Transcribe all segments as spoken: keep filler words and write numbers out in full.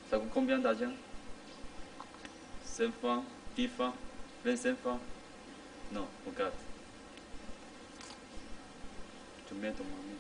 Ça coûte combien d'argent? cinq francs, dix francs, vingt-cinq francs? Non, regarde. Tu mets ton monnaie.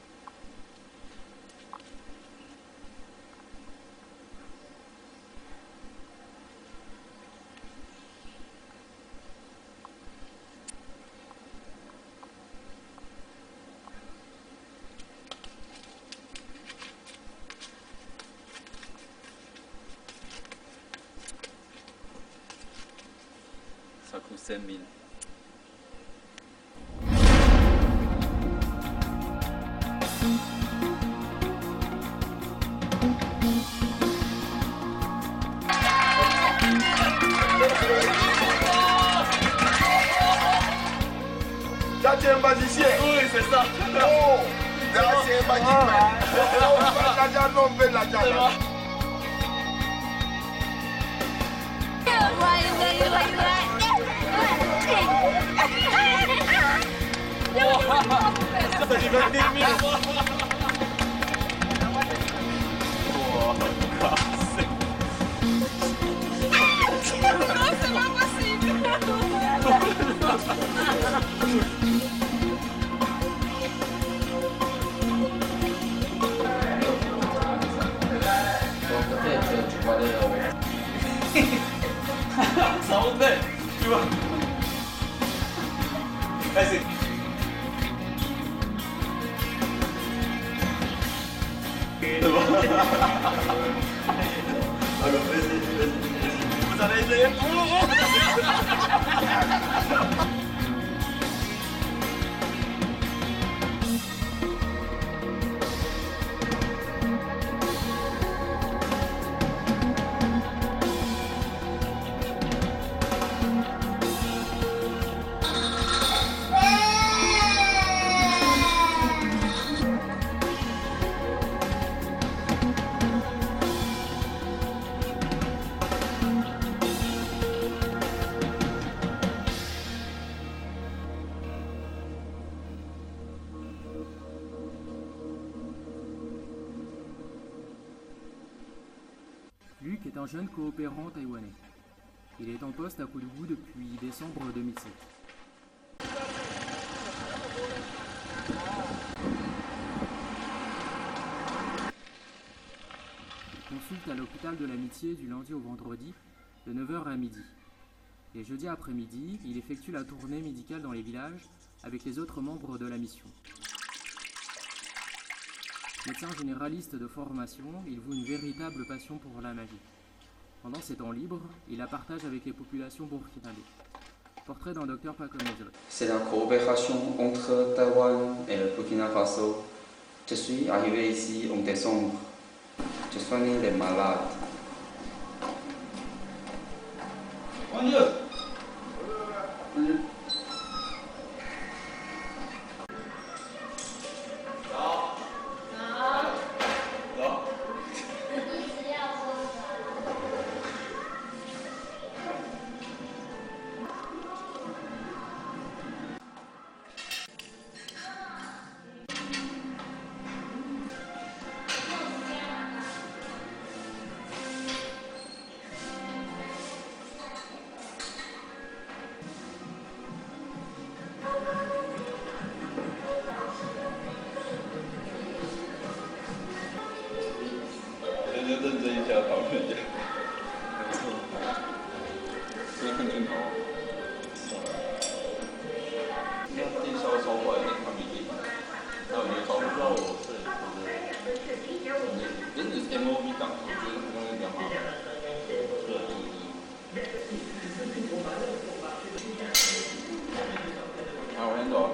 Ça coûte cinq mille. Ça, tu es un magicien. Oui, c'est ça. Oh, là, c'est un magicien. L'argent, non, on veut l'argent. Ça fait vingt mille fois. Non, c'est pas possible. Peut-être tu vas aller Ça remontait, tu vois. Vas-y. C'est bon. Alors, vas-y, vas-y. Vous allez essayer? Luc est un jeune coopérant taïwanais. Il est en poste à Koulou depuis décembre deux mille sept. Il consulte à l'hôpital de l'Amitié du lundi au vendredi, de neuf heures à midi. Les jeudis après-midi, il effectue la tournée médicale dans les villages avec les autres membres de la mission. Médecin généraliste de formation, il voue une véritable passion pour la magie. Pendant ses temps libres, il la partage avec les populations burkinabées. Portrait d'un docteur pas comme les autres. C'est la coopération entre Taïwan et le Burkina Faso. Je suis arrivé ici en décembre. Je soigne les malades. On y va.认真一下，讨论一下。没错，现在看镜头。那电销超坏，那他们已经，那我觉得找不到我摄影师的。真的是 M O V 档，我觉得他们比较麻烦。对，好，我先走。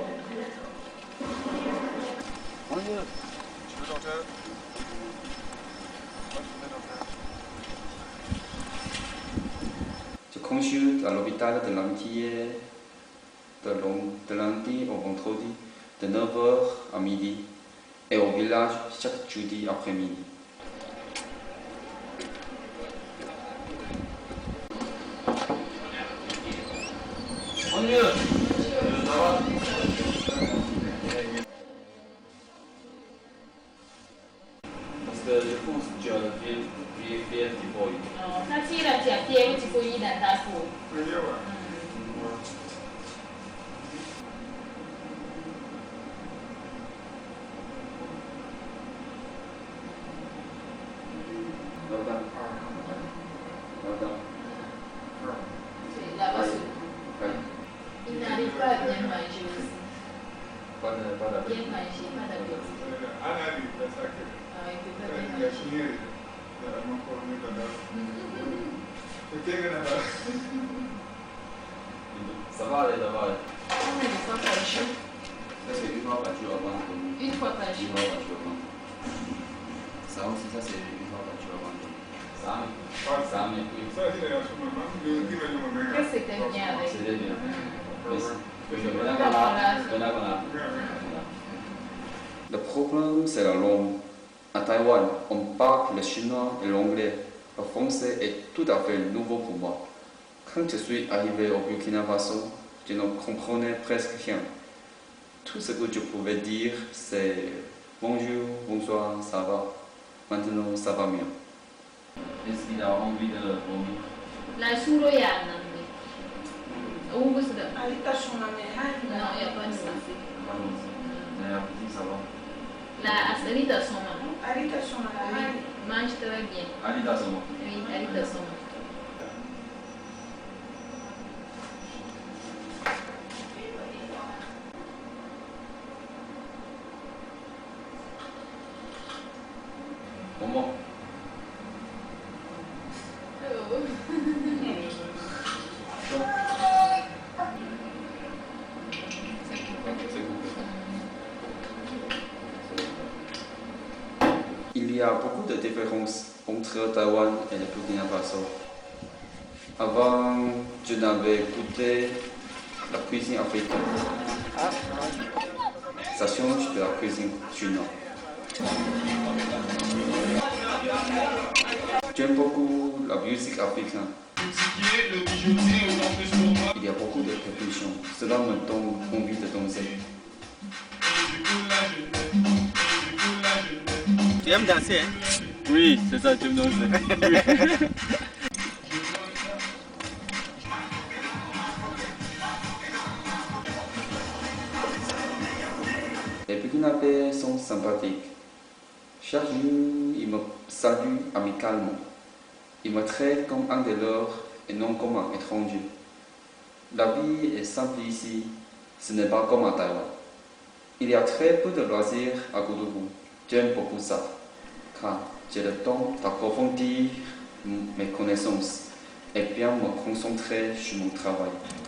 我先。 Tu veux docteur? Je consulte à l'hôpital de l'Amitié de, de lundi au vendredi de neuf heures à midi et au village chaque jeudi après-midi. On y va. Ça va? Parce que je pense que tu as fait, fait, fait un petit peu 可以。 哦，他既然讲爹，我就不一然大夫。 没有啊。 老大，老大， 对，来吧，是。 可以。 Inaripa bien manger. Pas de, pas de. Bien manger, pas d'appétit. Analyse, c'est ça que. Ah, il peut pas bien Il a manger. fini de la main pour nous dans la. C'est que là. Ça va aller, ça va aller. On a des fois par jour. Ça c'est une fois par jour avant de dormir. Une fois par Une jour. fois par jour avant. Ça aussi, ça c'est une fois par jour avant de dormir. Ça, ça, mais oui. Ça, c'est la chose maintenant. Je dis que je me Qu'est-ce que c'était bien avec? C'était bien. Merci. Le problème, c'est la langue. À Taïwan, on parle le chinois et l'anglais. Le français est tout à fait nouveau pour moi. Quand je suis arrivé au Burkina Faso, je ne comprenais presque rien. Tout ce que je pouvais dire, c'est bonjour, bonsoir, ça va. Maintenant, ça va mieux. Est-ce qu'il a envie de vomir? La suroyana. Où vous êtes? Alita Shonamehai. Non, il n'y a pas de ça. Ça va. La Alita Soma. Alita Shonamehai. Mange très bien. Alita Soma. Oui, Alita Soma. Comment? Il y a beaucoup de différences entre Taïwan et le Burkina Faso. Avant, je n'avais goûté la cuisine africaine. Ça change de la cuisine chinoise. J'aime beaucoup la musique africaine. Il y a beaucoup de percussions. Cela me donne envie de danser. Tu aimes danser, hein? Oui, c'est ça, tu aimes danser. Les Burkinabés sont sympathiques. Chaque jour, ils me saluent amicalement. Ils me traitent comme un de leurs et non comme un étranger. La vie est simple ici, ce n'est pas comme à Taïwan. Il y a très peu de loisirs à Goudougou. J'aime beaucoup ça, car j'ai le temps d'approfondir mes connaissances et bien me concentrer sur mon travail.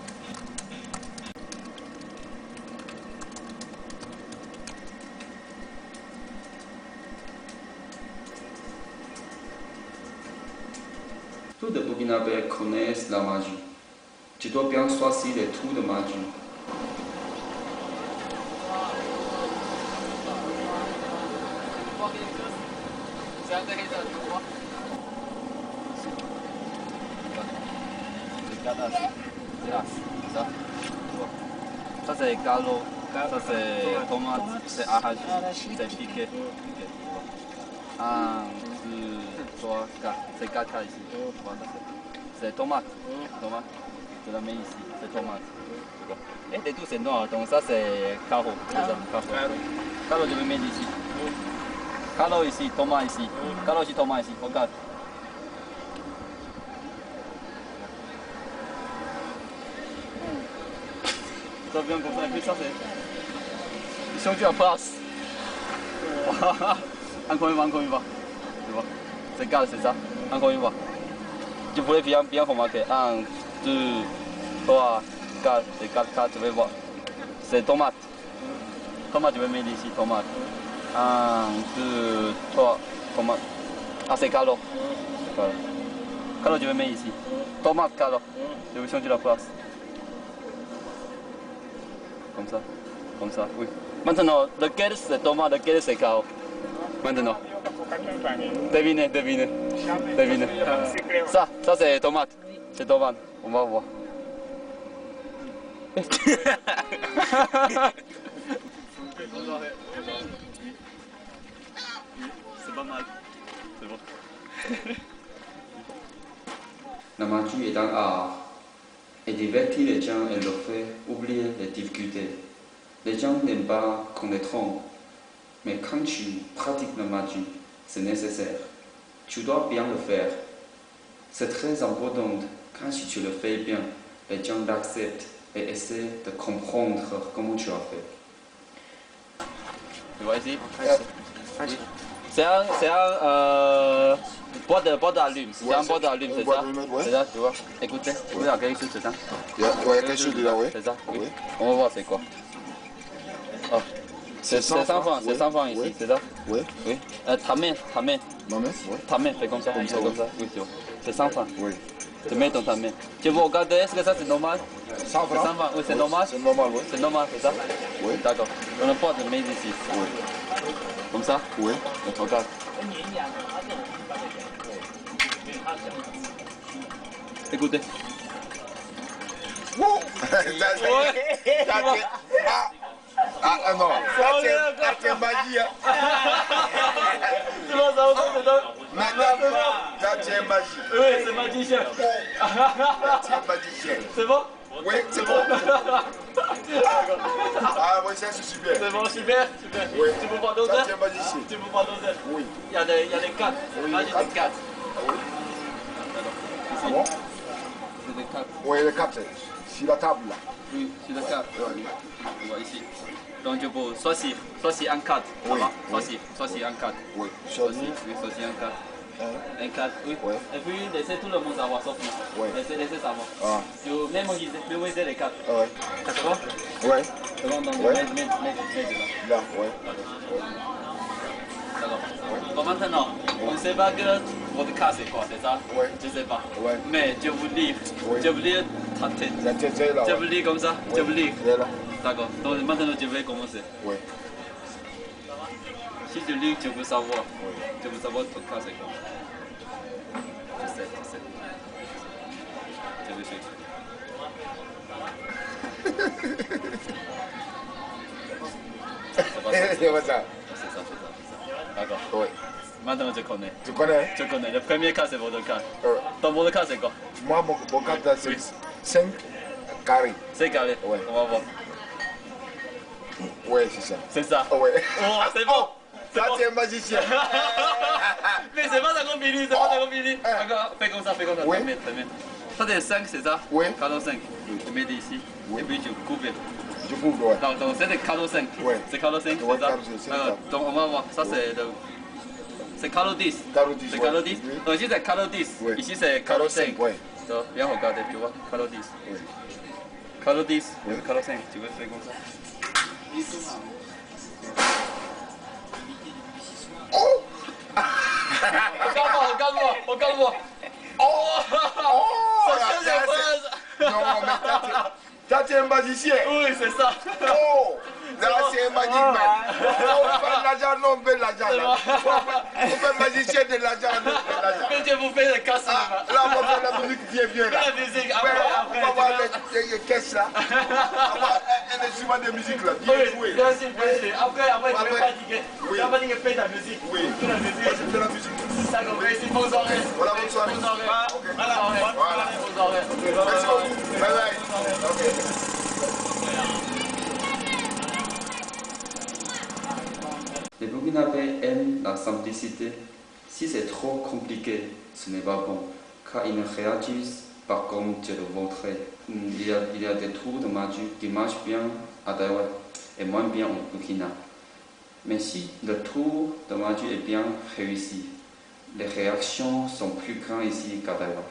Tous les Burkinabés connaissent la magie. Tu dois bien choisir les trous de magie. C'est intéressant, tu vois. C'est ganache. C'est là, c'est ça. Tu vois. Ça c'est galop, ça c'est tomate, c'est arraché, c'est piqué. Un, deux, trois, quatre. C'est quatre cas ici. C'est tomate. Tomate. Je la mets ici. C'est tomate. Et les tout c'est noir, donc ça c'est carreau. Carreau, je vais mettre ici. Carreau ici, tomate ici. Carreau ici, tomate ici. Regarde. Ça vient comme ça, et puis ça c'est. Ils sont plus en place. Encore une fois, encore une fois. Tu vois. C'est quatre, c'est ça. Encore une fois. Je voulais bien, bien remarquer. Un, deux, trois, quatre. C'est quatre, quatre, tu vas voir. C'est tomate. Tomate, je vais mettre ici, tomate. Un, deux, trois, tomate. Ah, c'est calo. Calo. Calo, je vais mettre ici. Tomate, calo. Je vais changer la place. Comme ça. Comme ça, oui. Maintenant, lequel c'est tomate, lequel c'est calo. Maintenant. Devinez, devinez. Devinez. Ça, ça c'est tomate. C'est tomate. On va voir. C'est pas mal. C'est bon. La magie est un art et divertit les gens et leur fait oublier les difficultés. Les gens n'aiment pas qu'on les trompe, mais quand tu pratiques la magie, c'est nécessaire. Tu dois bien le faire. C'est très important quand tu le fais bien, les gens l'acceptent et essaient de comprendre comment tu as fait. Tu vois ici? C'est un, c'est un euh, boîte de boîte d'allume. C'est un boîte d'allume, c'est ça? C'est ça, tu vois? Écoutez, vous regardez ici, c'est ça? Ouais, quelque chose de là, oui. C'est ça? Oui. On va voir c'est quoi. Oh. C'est cent francs, c'est cent francs ici, c'est ça? Oui. Oui. Euh, ta main, ta main. Ma main, oui. Ta main, fais comme ça, Comme ça, comme oui. ça. Oui, tu vois. C'est cent francs. Oui. Tu mets dans ta main. Tu veux regarder, est-ce que ça c'est normal? cent C'est cent francs? francs, oui, c'est normal? C'est normal, oui. C'est normal, c'est ça? Oui. D'accord. On ne pas de mettre ici. Oui. Comme ça? Oui. On regarde. Écoutez. Wouh! Ah, ah non, ça c'est ça, c'est magie. Hein. Tu vois ça aussi, c'est ça? Maintenant, ça c'est magie. Oui, c'est magicien. C'est magicien. C'est bon? Oui, c'est bon. Ah oui, ça c'est super. C'est bon, super, super. Oui. Tu peux pas doser? Ça c'est magicien. Tu peux pas doser? Oui. Il y a des, il y a des cartes. Oui, Là, les j'ai cartes. des cartes. Oui. Ici. Ah bon? C'est des cartes. Oui, les cartes. Sur la table là. Oui, c'est des cartes. Oui. On voit ici. Donc je peux choisir, choisir un carte. Oui, Ça va? oui. Choisir, choisir un carte. Oui. Choisir, Choisir. oui, choisir un carte. Hein? Un carte, oui. Ouais. Et puis laissez tout le monde savoir, sauf moi. Ouais. Laissez, laissez savoir. Ah. Je vais mémoriser, mémoriser les cartes. Ah ouais. C'est bon? Ouais. C'est bon, donc Ouais. mets, mets, mets, mets dedans. Là, ouais. D'accord. Bon, maintenant, on ne sait pas que votre cas c'est quoi, c'est ça? Ouais. Je ne sais pas. Ouais. Mais je vous lire. Oui. Je vous lire ta tête. La tête est là. Je ouais. vous lire comme ça. Je vous lire. Elle est là. D'accord. Donc maintenant je vais commencer. Oui. Si je lis, je veux savoir. Oui. Je veux savoir ton cas c'est quoi. Je sais, je sais. Je vais chercher. C'est pas ça. C'est pas ça. C'est ça, c'est ça, c'est ça. D'accord. Oui. Maintenant je connais. Tu connais? Je connais. Le premier cas c'est votre cas. Euh, Dans votre cas c'est quoi? moi, mon, mon carte là, c'est cinq carrés. C'est carré. Ouais. On va voir. Oui, c'est ça. C'est ça. Oh, ouais. Oh, c'est bon. C'est Ça, bon. c'est un magicien. Mais c'est pas ça qu'on finit, c'est pas ça qu'on finit. D'accord, fais comme ça, fais comme ça. Oui. Fais, fais, fais. Ça c'est cinq, c'est ça? Oui. Cadeau cinq. Tu mets ici. Oui. Et puis tu coupes. Je couvre, ouais. Donc, donc c'est le cadeau cinq. Oui. C'est cadeau cinq, Oui, c'est ça? cadeau cinq, c'est D'accord. ça. Donc on va voir. Ça c'est le. C'est cadeau dix. Cadeau dix, C'est ouais. cadeau dix. Oui. Donc ici c'est cadeau dix. Oui. Ici c'est cadeau cinq. Oui. Donc viens regarder, tu vois. Cadeau dix. Oui. Cadeau dix. Oui. Cadeau cinq. Tu veux faire comme ça? Oh! Regarde-moi, regarde-moi, regarde-moi. Oh! Ça là, change ça, de phrase. c'est- Non, mais ça, c'est- ça, c'est un magicien. Oui, c'est ça. Oh! Là, c'est un magic man. On fait de l'argent, non, on fait de l'argent. là. On fait magicien de l'argent, non, on fait de l'argent. Mais je vous fais le casse Ah, là, on va faire la musique bien, bien là. La musique, Ouais, après, on va après. voir tu les, les, les caisses là. On va voir un, un instrument de musique là, vois. bien Oui, joué. bien sûr, bien sûr. Après, après, tu Après. vas fatiguer. Oui. Tu vas fatiguer, fais ta musique. Oui. Fais la Moi, musique. je fais la musique. Ça, comme ici, bonne soirée. Voilà, bonne soirée. Bonne soirée. Ok. Bonne soirée. Voilà. Bonne soirée. Merci beaucoup. Bye bye. Ok. Les Burkinabés aiment la simplicité. Si c'est trop compliqué, ce n'est pas bon, car ils ne réagissent pas comme je le montrais. Il y a, il y a des tours de magie qui marchent bien à Taïwan et moins bien au Burkina. Mais si le tour de magie est bien réussi, les réactions sont plus grandes ici qu'à Taïwan.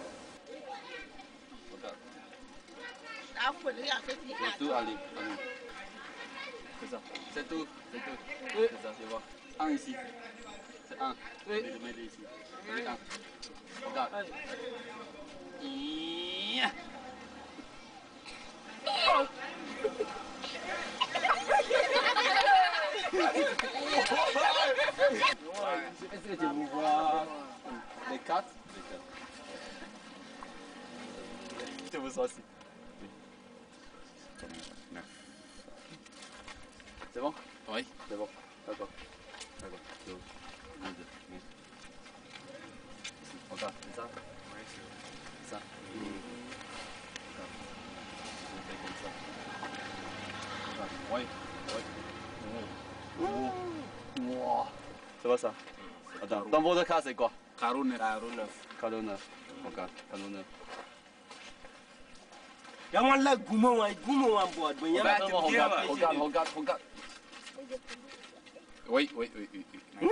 C'est tout, allez, allez. C'est ça. C'est tout, c'est tout. C'est ça, tu vois. Un ici. C'est un. Oui. Je mets ici. Oui, un. Regarde. Iya. Est-ce que tu veux voir les quatre? Les quatre. Je vous assis. C'est bon? Oui. C'est bon. D'accord. D'accord. Deux. Un, deux. Oui. Regarde, c'est ça? Oui, c'est ça. vois ça. Attends, dans votre cas c'est quoi? Caroune. Caroune. Ok, Caroune. Regarde, regarde, regarde, regarde. Oui, oui, oui, oui. oui.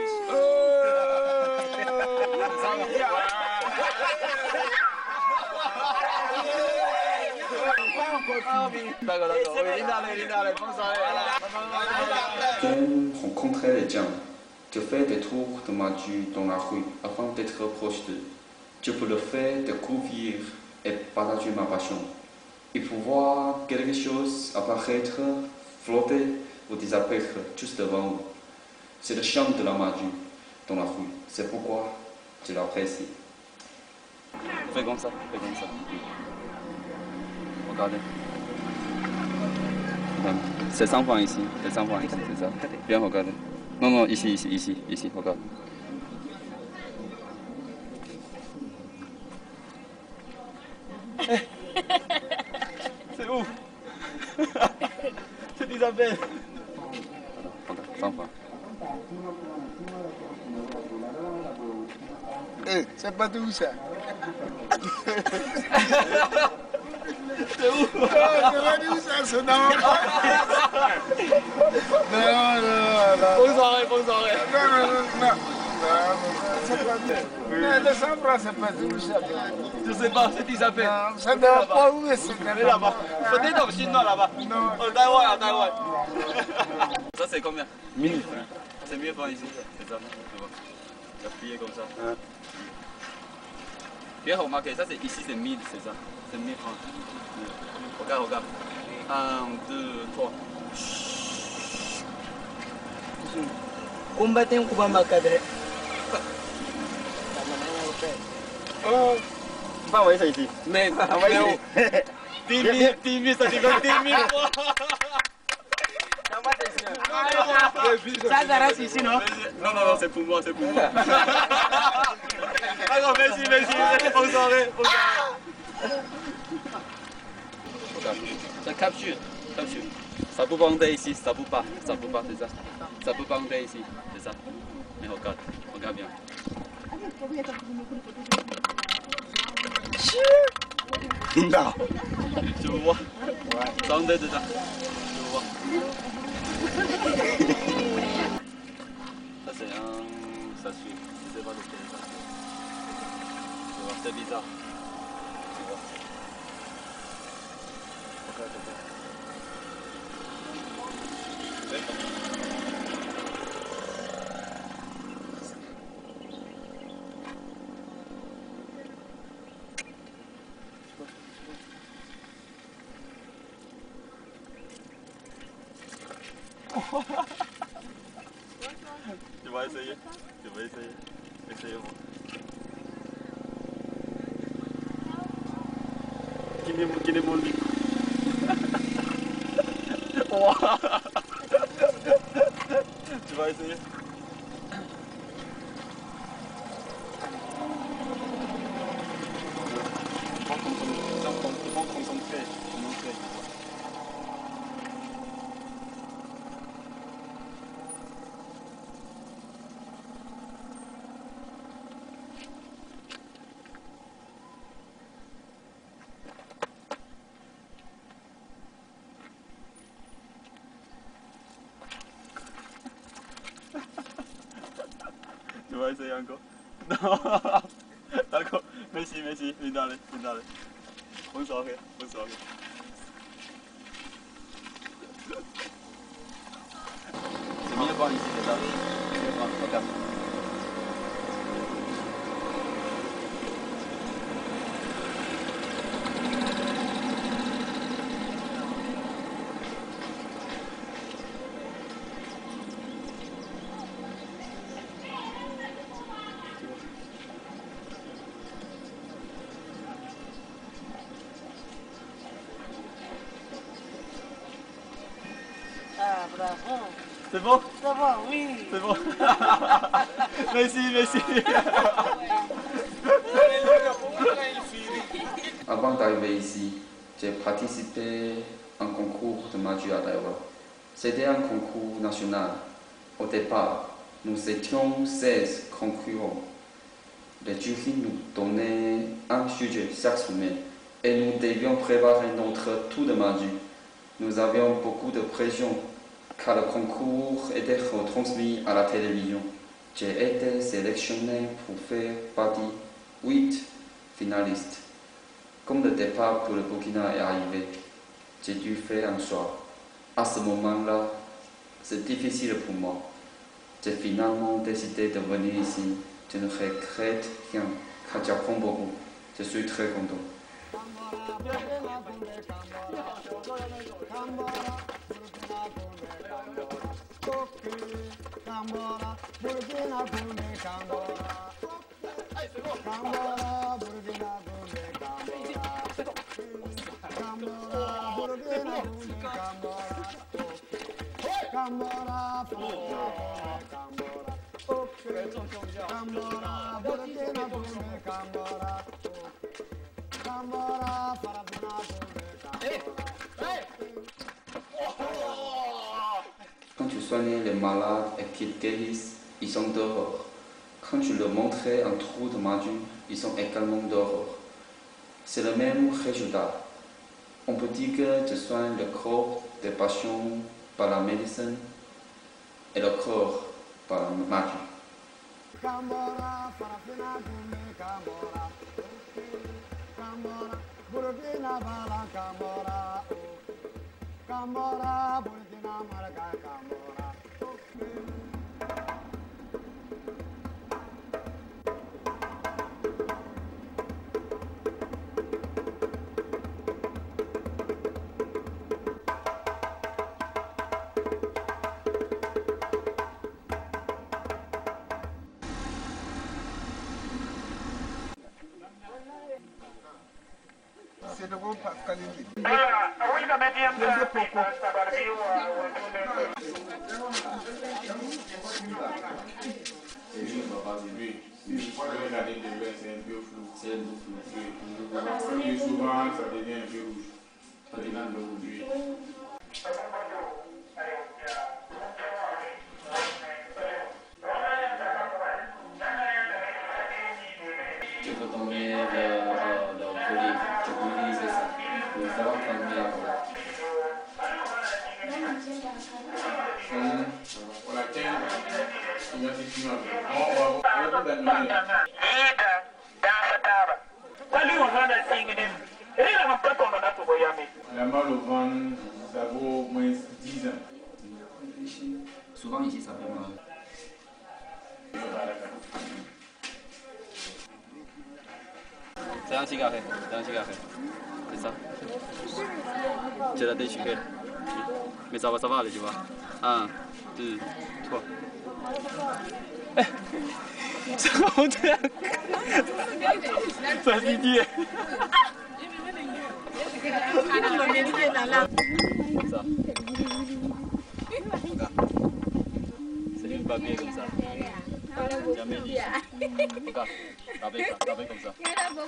D'accord, d'accord. Oui, Linda, Linda, bonne soirée. J'aime rencontrer les gens. Je fais des tours de magie dans la rue afin d'être proche d'eux. Je peux leur faire découvrir et partager ma passion. Il faut voir quelque chose apparaître, flotter ou disparaître juste devant vous. C'est le charme de la magie dans la rue. C'est pourquoi je l'apprécie. Fais comme ça, fais comme ça. Regardez. C'est cent francs ici, c'est cent francs ici, c'est ça. Bien regarder. Non, non, ici, ici, ici, ici, regarde. C'est ouf. C'est Isabelle. Regarde, cent francs. Eh, c'est pas tout ça. C'est ouf. Non, c'est pas tout ça, c'est dans Non, non, non. Bonne soirée, bonne soirée. Non, non, non, non. C'est pas tout. Non, le cent francs, c'est pas tout ça. Je sais pas, c'est Isabelle. Non, ça ne va pas où c'est Mais là-bas. Peut-être dans le chinois là-bas. Non. Au Taïwan, à Taïwan. Ça c'est combien? mille. C'est mille francs ici. C'est ça. Tu vois. Tu as plié comme ça. Bien remarqué, ça c'est ici c'est mille, c'est ça. C'est mille francs. Regarde, regarde. Un, deux, trois. Combattant Kubamba Cadre. Oh. Pas envoyer ça ici. Mais, envoyer où? dix mille, dix mille, ça dit dix mille fois. Ça s'arrête ici, non? Non, non, non, c'est pour moi, c'est pour moi. Alors, merci, merci, bonne soirée, bonne soirée. Regarde, ça capture, capture. Ça peut bander ici, ça peut pas, ça peut pas, c'est ça. Ça peut bander ici, c'est ça. Mais regarde, regarde bien. Non. Tu veux voir? Ouais. Bander dedans. Tu veux voir? Ça c'est un... ça suit. Je sais pas lequel ça suit. Tu vois, c'est bizarre. Tu vois. Regarde, regarde. Tu vas essayer? Tu vas essayer? Essayez-moi. Qui est, qui est mon lit? Tu vas essayer? Il faut concentrer. Concentrer. Tu vas essayer encore? Non. D'accord. Merci, merci. Linda, Linda. Bonne soirée. Bonne soirée. C'est mieux voir ici, c'est ça? C'est mieux voir. Regarde. Ah, bravo. C'est bon? Ça va, oui. C'est bon. Merci, merci. Avant d'arriver ici, j'ai participé à un concours de magie à Taïwan. C'était un concours national. Au départ, Nous étions seize concurrents. Le jury nous donnait un sujet chaque semaine et nous devions préparer notre tour de magie. Nous avions beaucoup de pression car le concours était retransmis à la télévision. J'ai été sélectionné pour faire partie huit finalistes. Comme le départ pour le Burkina est arrivé, j'ai dû faire un choix. À ce moment-là, c'est difficile pour moi. J'ai finalement décidé de venir ici. Je ne regrette rien, car j'apprends beaucoup. Je suis très content. Quand je soignais les malades et qu'ils guérissent, ils sont dehors. Quand je leur montrais un trou de magie, ils sont également dehors. C'est le même résultat. On peut dire que je soigne le corps des patients par la médecine et le corps par la magie. C'est de bon Pascalini. C'est un peu flou. Et souvent, ça devient un peu rouge. Ça devient un peu rouge. Tu peux tomber le, le, le volet, tu peux utiliser ça. Pour savoir combien. On la tient. On va s'exprimer. On va gagner. La malle au ventre, ça vaut au moins dix ans. Souvent ici, ça fait mal. C'est un cigare, c'est un cigare. C'est ça. Tu l'as déchiré. Mais ça va, ça va aller, tu vois. Un, deux, trois. Ça va monter. Ça se dit. Ça. C'est du papier comme ça. Jamais dit. Regarde, tapez ça, tapez comme ça.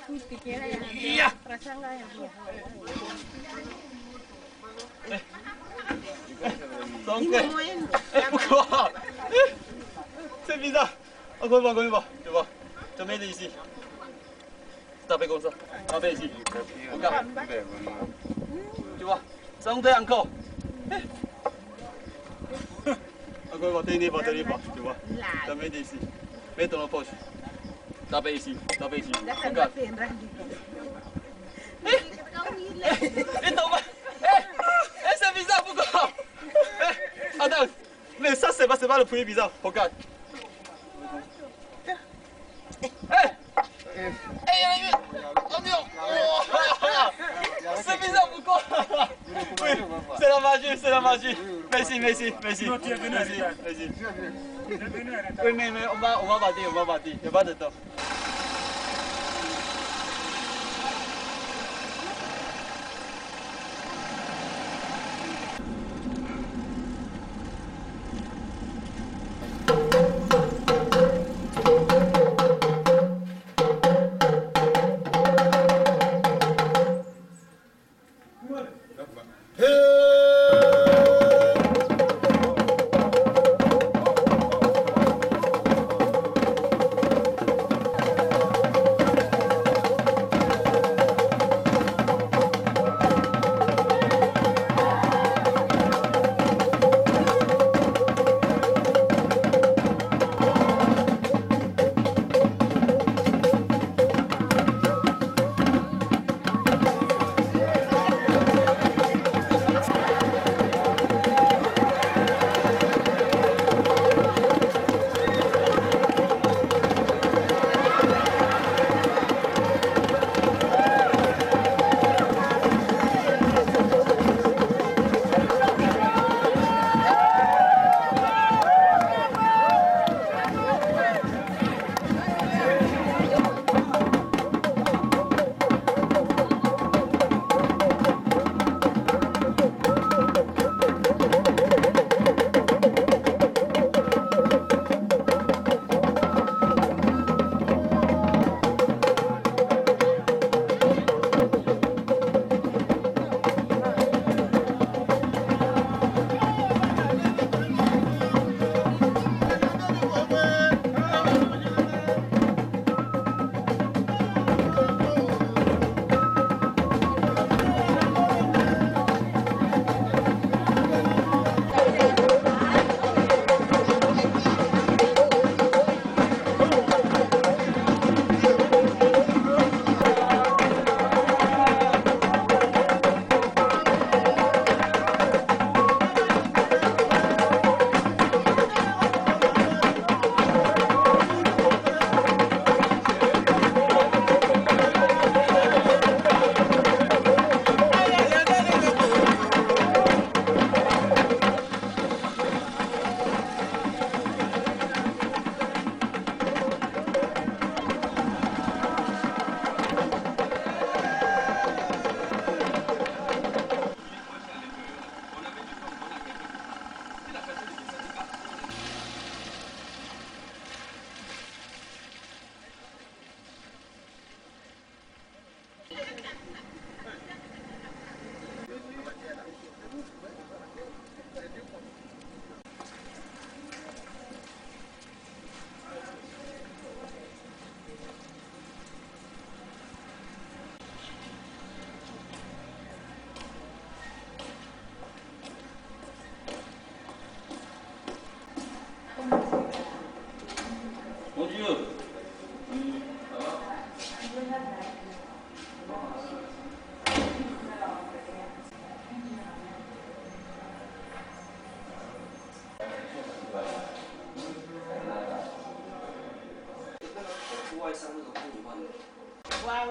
Quoi? C'est bizarre. Encore une fois, encore une fois. Tu vois, tu mets ici. Tapez comme ça. Tapez ici. Regarde. Tu vois, santé encore. Encore une fois, tenez pas, tenez pas. Tu vois, tu mets ici. Mets dans la poche. Tapez ici, tapez ici. Regarde. Eh, eh, eh, c'est bizarre, pourquoi? Eh, attends, mais ça, c'est pas, c'est pas le premier bizarre. Regarde. Eh, eh, oh non, c'est bizarre, pourquoi? Oui, c'est la magie, c'est la magie. Merci, merci, merci. Merci, merci. Oui, mais, mais on va, on va battre, on va battre. Il n'y a pas de temps.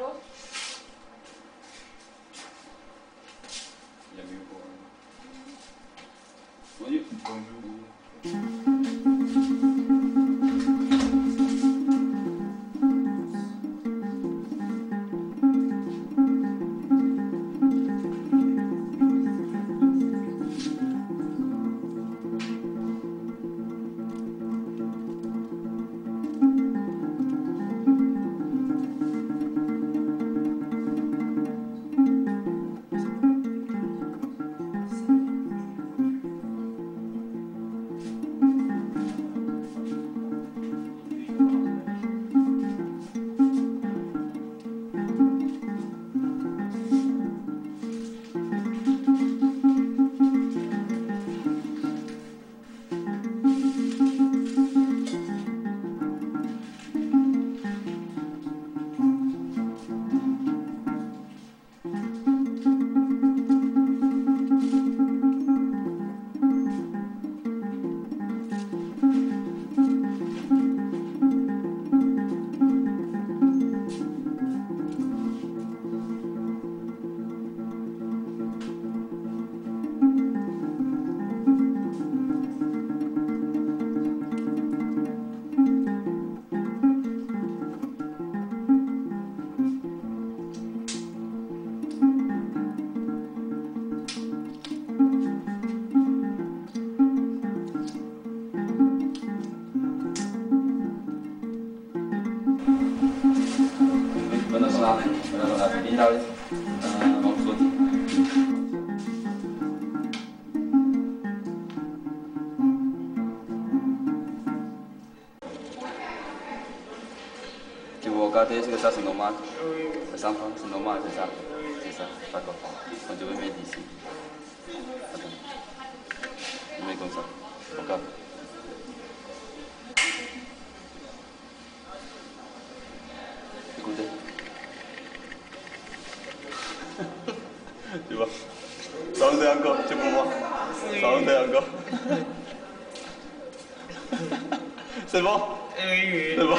Il y a mieux pour. Bonjour. Bonjour. Maintenant, on a, on a fini là, euh, vendredi. Tu veux regarder ce que ça c'est normal? Les enfants, c'est normal, c'est ça? C'est ça, d'accord. Donc je vais mettre ici. Attends. Je mets comme ça. Regarde. Écoutez. Tu vois? Ça en est encore, tu peux voir. Ça en est encore. C'est bon? Oui, C'est bon?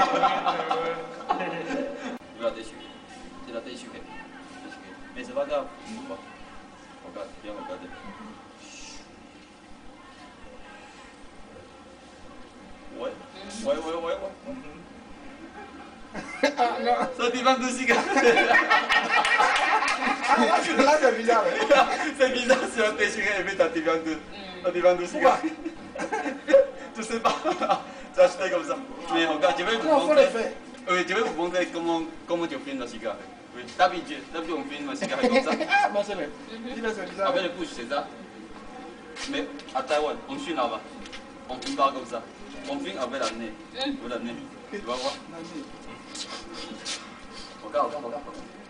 Tu l'as déchiré. Tu l'as déchiré. Mais c'est pas grave. Regarde, viens regarder. Ouais, ouais, ouais, ouais, ouais. Ah non. Ça divan de cigarette. Ah là, c'est- là, c'est bizarre. Hein. C'est bizarre si on déchirait et met un divan de, un divan de cigarette. Je sais pas. Tu as acheté comme ça. Mais regarde, je vais vous Non, faut montrer. le faire. Oui, je vais vous montrer comment, comment tu filmes la cigarette. Oui, d'habitude, d'habitude on filme la cigarette comme ça. Ah, non, c'est vrai. Dis-le, c'est bizarre. Avec le pouce, c'est ça. Mais à Taïwan, on filme là-bas. On filme pas comme ça. On filme avec la nez. Avec la nez. Tu vas voir. Regarde, regarde, regarde.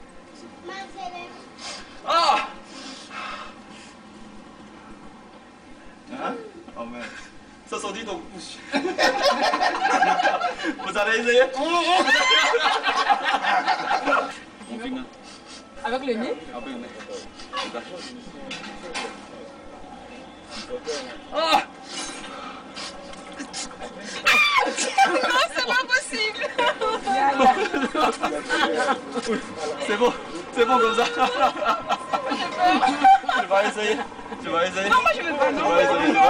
Ah! Hein? Oh merde. Ça sortit ton bouche. Vous allez essayer? On filme là. Avec le nez? Avec le nez. Regarde. Ah! Non, c'est pas possible! C'est bon, c'est bon comme ça. Tu vas essayer, tu vas essayer. Non, moi je veux pas, non! Tu vas essayer, tu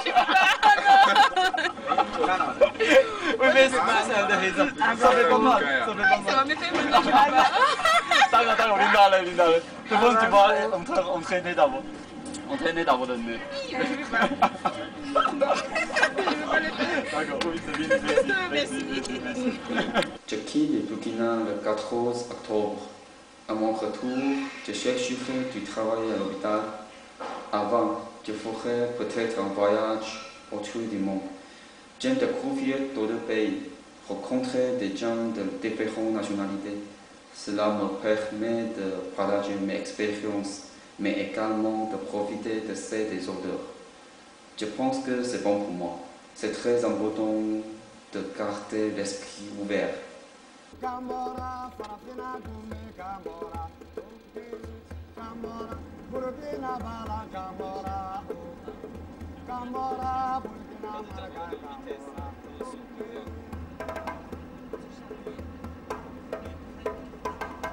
vas. Oui, mais c'est pas ça, ça fait pas mal, ça fait pas Ça mal. va me faire mal, je veux pas. Attends, attends, Linda, là, Linda. Tout le monde, tu vas entraîner d'abord. Entraîner d'abord le nez. Je veux pas. Je veux pas le faire. D'accord, oui, c'est bien, merci. Merci, merci. Je quitte le Burkina le quatorze octobre. À mon retour, je chercherai du travail à l'hôpital. Avant, je ferai peut-être un voyage autour du monde. J'aime découvrir d'autres pays, rencontrer des gens de différentes nationalités. Cela me permet de partager mes expériences, mais également de profiter de ces des odeurs. Je pense que c'est bon pour moi. C'est très important de garder l'esprit ouvert. Camora, Farafina, Gume, Camora, Camora, Burkina, Bala, Camora, Camora, Burkina, Maraga, Camora.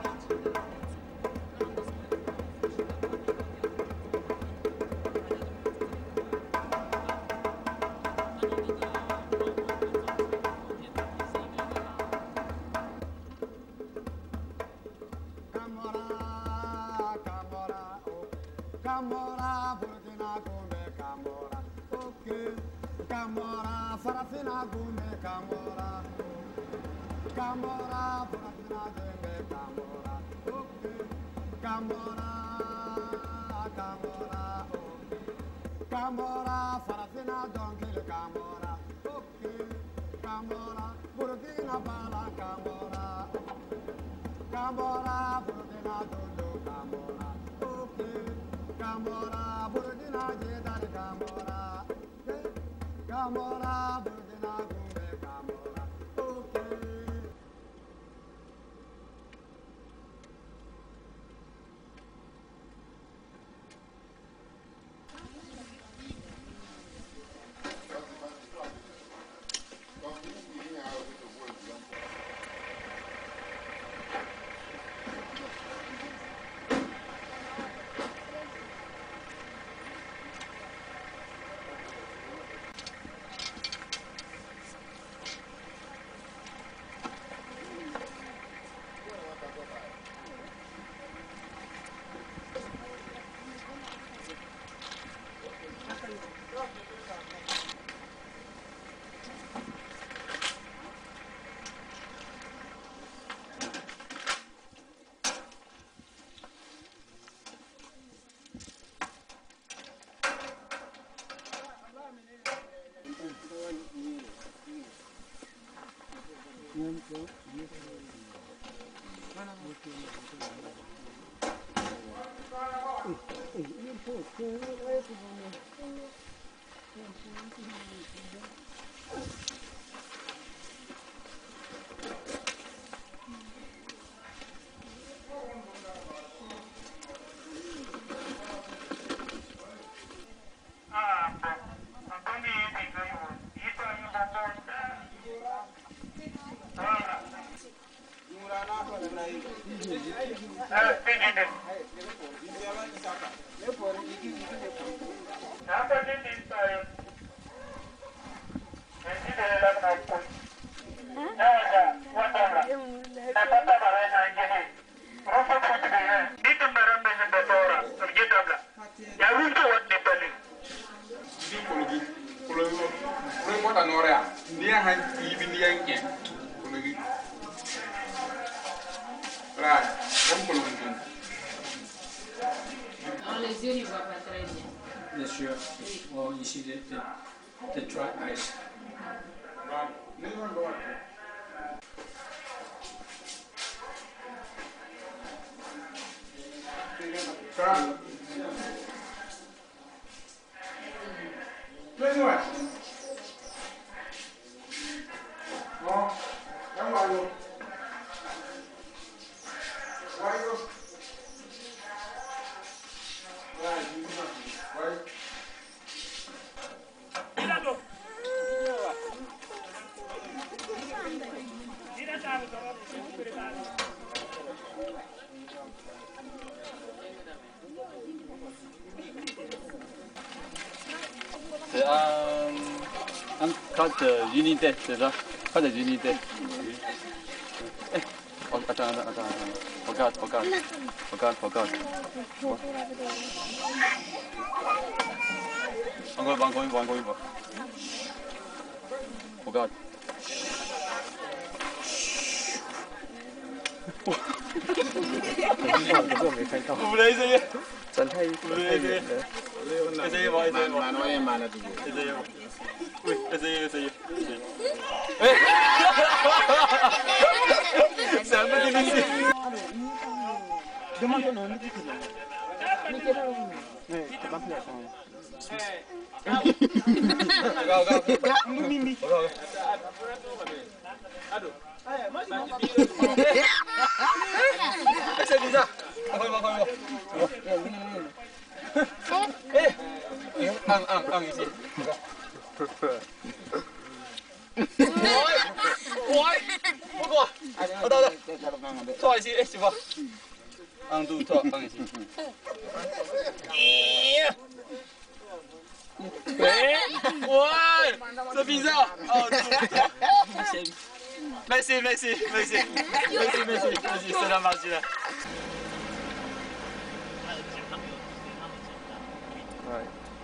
Camora, Camora, oh. Camora, Burkina Gombe, Camora, ok. Camora, Farafina Gombe, Camora, Camora, Farafina Gombe, Camora, ok. Camora, Camora, oh. Camora, Farafina Donkey, Camora, ok. Camora, Burkina Bala, Camora, Camora, Burkina Dondo, Camora, ok. Camora, Burkina Jedar, Camora, Camora, Burkina Gombe, Camora, ok. Non, les yeux, ils ne voient pas très bien. Bien sûr. Oh, ici, les, les, les dry eyes. C'est un, un cadre d'unité, c'est ça? Cadre d'unité. Eh, oh, attends, attends, attends, attends. Regarde, regarde. Regarde, regarde. Encore une fois, encore une fois, encore une fois. Regarde. Vous voulez essayer? Vous voulez essayer? Essayez voir, essayez voir. Essayez voir. Oui, essayez, essayez. essayez. C'est un peu difficile. Demande ton nom, dis ton nom. Oui, c'est pas clair. Regarde, regarde. Mimi. C'est bizarre. Encore une fois, encore une fois. Eh, un, un, un ici. Ouais, pourquoi? Attends, attends. Toi ici, eh, tu vois. Un, deux, trois, un ici. Ouais, c'est bizarre. Oh, merci, merci, merci. Merci, merci, merci, c'est la magie là. Ouais.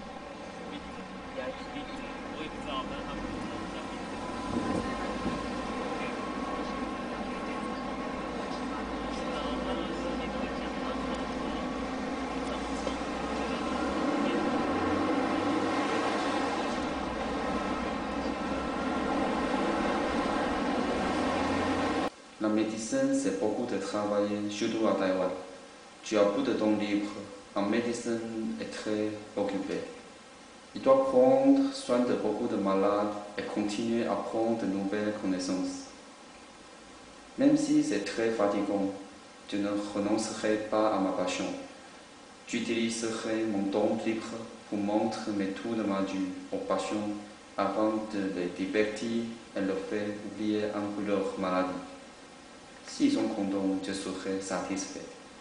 La médecine, c'est beaucoup de travailler, surtout à Taïwan. Tu as peu de temps libre. Un médecin est très occupé. Il doit prendre soin de beaucoup de malades et continuer à prendre de nouvelles connaissances. Même si c'est très fatigant, je ne renoncerai pas à ma passion. J'utiliserai mon temps libre pour montrer tout de ma vie aux patients avant de les divertir et leur faire oublier un peu leur maladie. S'ils sont contents, je serai satisfait.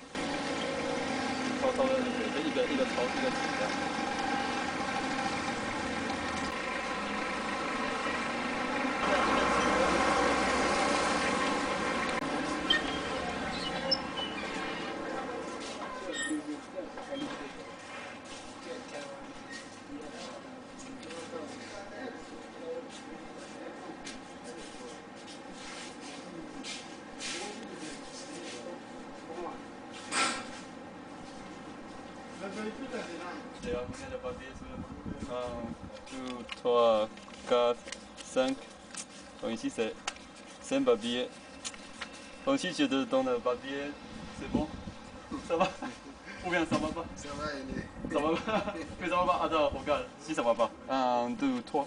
超超的一个一个超一个几这样。un, deux, trois, quatre, cinq. Donc ici c'est cinq papiers. Donc si je te donne un papier, c'est bon? Ça va? Ou bien ça va pas? Ça va aider. Ça va pas? Mais ça va pas? Attends, regarde, si ça va pas. un, deux, trois.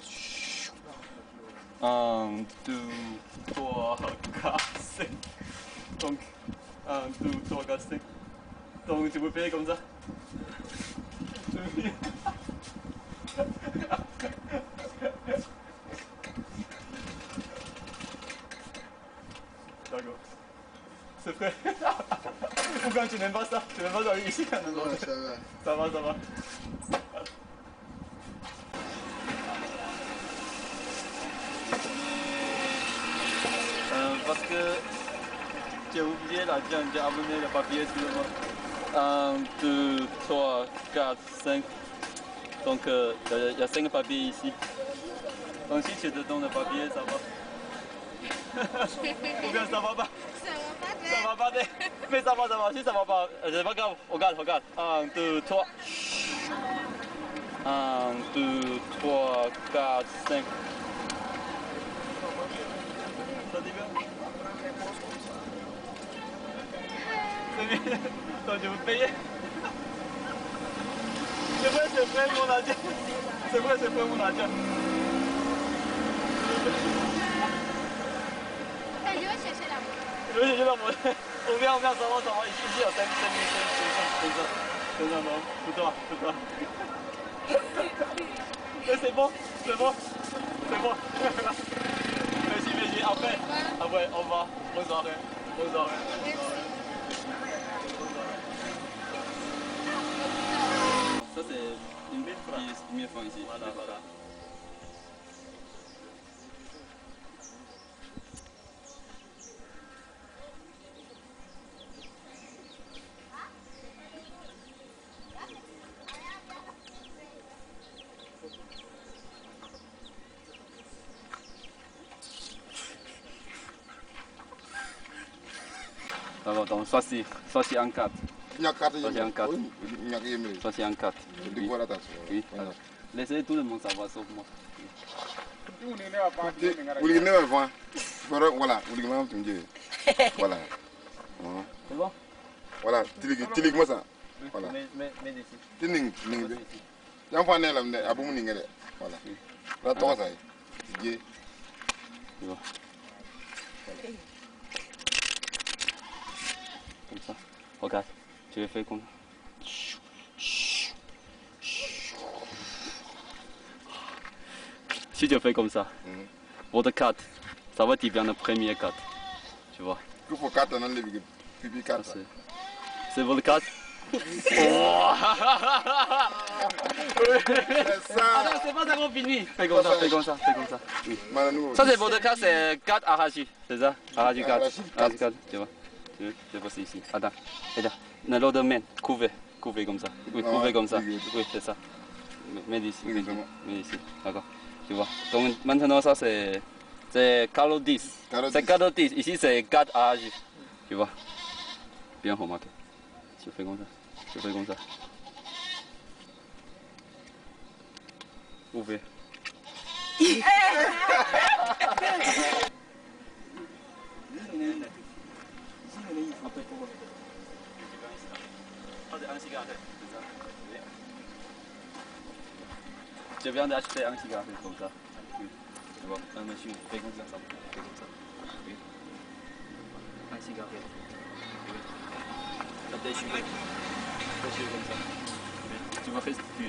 un, deux, trois, quatre, cinq. Donc, un, deux, trois, quatre, cinq. Donc tu peux payer comme ça? D'accord. C'est prêt? Pourquoi tu n'aimes pas ça? Tu n'aimes pas ça ici? Non, ça va. Ça va, ça va. Euh, parce que j'ai oublié la viande, j'ai amené le papier, excusez-moi. un, deux, trois, quatre, cinq. Donc il euh, y, y a cinq papiers ici. Donc si tu te donnes le papier, ça va. Ou bien ça va pas? Ça va pas. Ça va pas. Mais ça va, ça va. Si ça va pas, c'est pas grave. Regarde, regarde. un, deux, trois. un, deux, trois, quatre, cinq. Ça dit bien? C'est bien. Donc je veux payer. C'est vrai, c'est vrai mon argent. C'est vrai, c'est vrai mon argent. Je vais chercher la monnaie. Je vais chercher la monnaie. On vient, on vient, ça va, ça va. Ici, ici, il y a cinq, cinq, cinq, cinq, cinq, cinq, non, non, c'est toi, c'est toi. Mais c'est bon, c'est bon, c'est bon. Merci, merci. Après, après, au revoir. Bonne soirée. Bonne soirée. Ça c'est une belle fois. Une belle fois ici. Voilà, voilà. D'accord, donc ça c'est ça c'est en quatre. Ça c'est en quatre. Ça c'est en quatre. Oui. Laissez tout le monde savoir sauf moi. Voilà, voilà. C'est bon? Voilà, tilig moi ça. Voilà. Mais mais mais ici. Tining ning. Yang fa ne lam de abu mu ning de. Voilà. La to ça. Dié. C'est bon. Comme ça. Regarde, tu le fais comme ça. Si tu fais comme ça, mm -hmm. votre carte, ça va devenir la première carte. Tu vois. Il faut carte dans le pipi carte. C'est votre carte. Oh. C'est ça. Attends, c'est pas encore fini. Fais comme ça, fais comme ça, fais comme ça. Oui. Ça c'est votre carte, c'est carte Arashi, c'est ça? Arashi carte. Arashi carte, tu vois. Je vois ici. Attends, attends. Dans l'autre main, couvez, couvez comme ça. Oui, couvez comme ça. Oui, c'est ça. Médicis, Médicis, d'accord. Tu vois. Donc maintenant ça c'est c'est carreau dix. C'est carreau dix. Ici c'est quatre âges. Tu vois. Bien remarqué. Je fais comme ça. Je fais comme ça. Ouvert. Je viens d'acheter un cigare comme ça. Oui. Tu vois, un monsieur fait comme ça, ça fait comme ça. Oui. Un cigare. Oui. Ça déchire. Ça déchire comme ça. Oui. Tu vas restituer.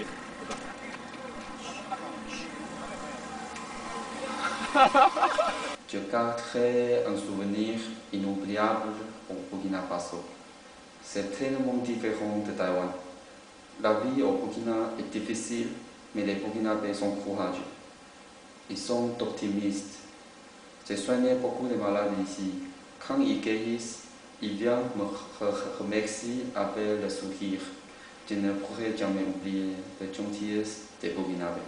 Je garderai un souvenir inoubliable au Burkina Faso. C'est tellement différent de Taïwan. La vie au Burkina est difficile, mais les Burkinabés sont courageux. Ils sont optimistes. J'ai soigné beaucoup de malades ici. Quand ils guérissent, ils viennent me remercier avec le sourire. Je ne pourrai jamais oublier la gentillesse des Burkinabés.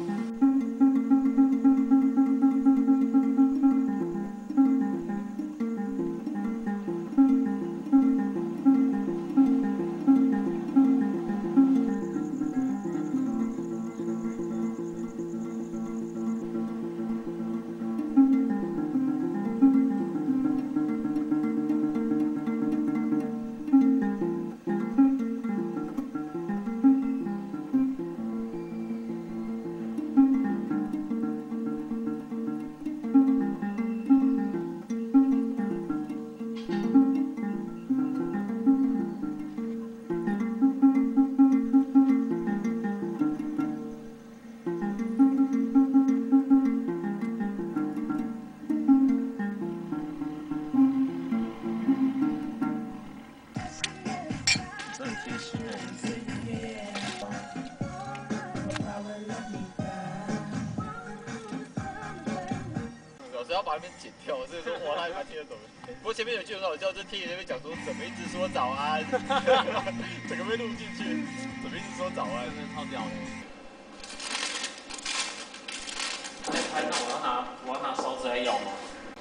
老师要把那边剪掉，所以说哇，他还听得懂。不过前面有句很好笑，就听那边讲说怎么一直说早安，整个被录进去，怎么一直说早安，真的超屌的。 在拍照，我要拿我要拿勺子来舀吗？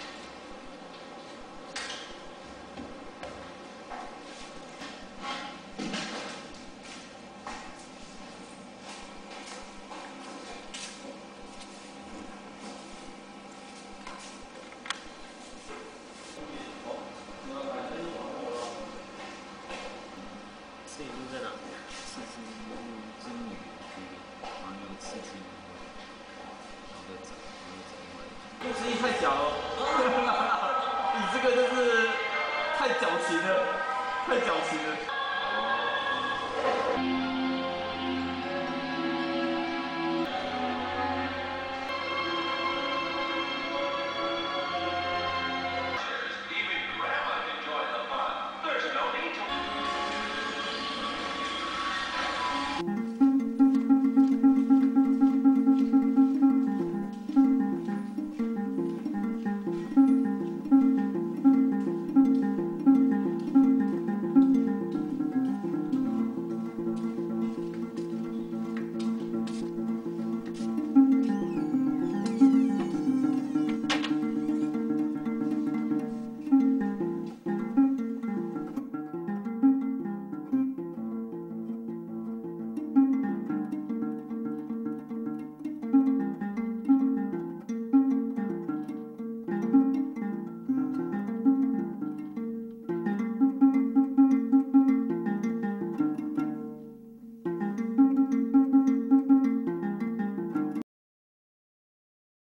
摄影录在哪？刺激录之女，然后有刺激，然后再整，然后整完。录之一太假了，你这个就是太矫情了，太矫情了。